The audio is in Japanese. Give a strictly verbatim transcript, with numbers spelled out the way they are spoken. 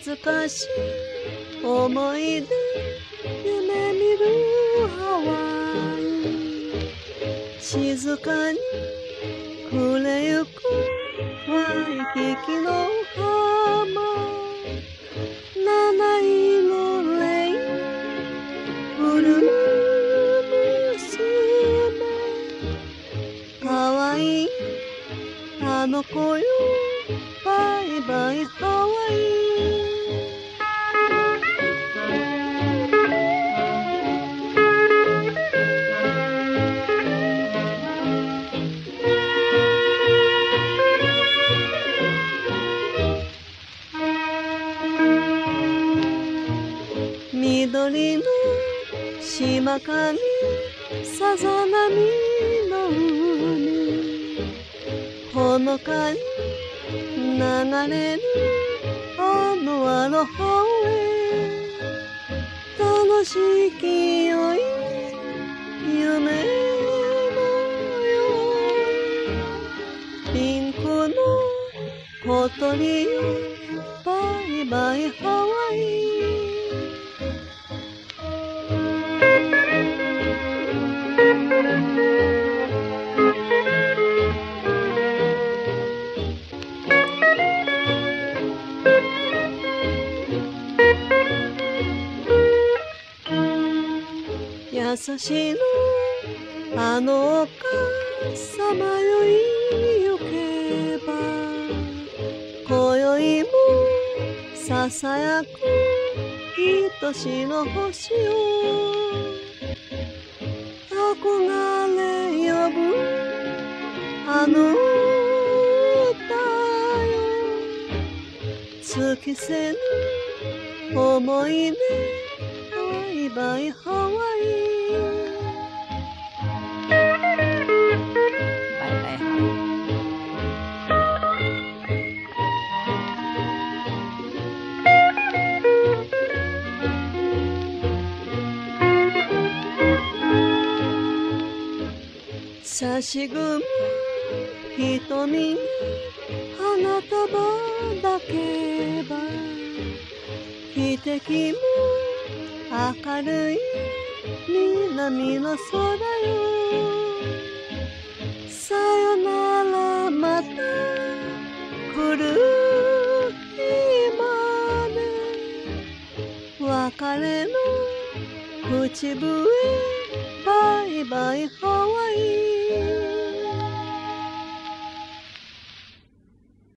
懐かしい思い出夢見るハワイ静かに暮れゆくワイキキの浜七色レインブルー娘かわいいあの子よバイバイハワイ緑の島かにさざ波の海ほのかに流れるあのアロハウェイ楽しい気よい夢のようピンクの小鳥よバイバイハワイ優しいのあのお母様よいゆけば今宵もささやく愛しの星よ憧れ呼ぶあの歌よ尽きせぬ思い出バイバイハワイ差し組む瞳に花束だけば汽笛も明るい南の空よさよならまた来る日まで別れの口笛バイバイハワイ